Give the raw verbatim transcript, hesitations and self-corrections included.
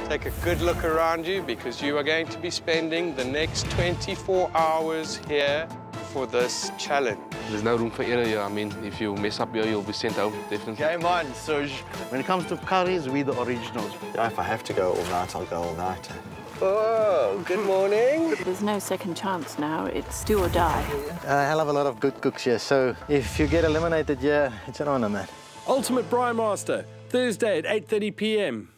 Take a good look around you because you are going to be spending the next twenty-four hours here for this challenge. There's no room for error here. I mean, if you mess up here, you'll be sent home, definitely. Game on, Suj. When it comes to curries, we the originals. Yeah, if I have to go all night, I'll go all night. Oh, good morning. There's no second chance now. It's do or die. A hell of a lot of good cooks here, so if you get eliminated here, it's an honor, man. Ultimate Braai Master, Thursday at eight thirty p m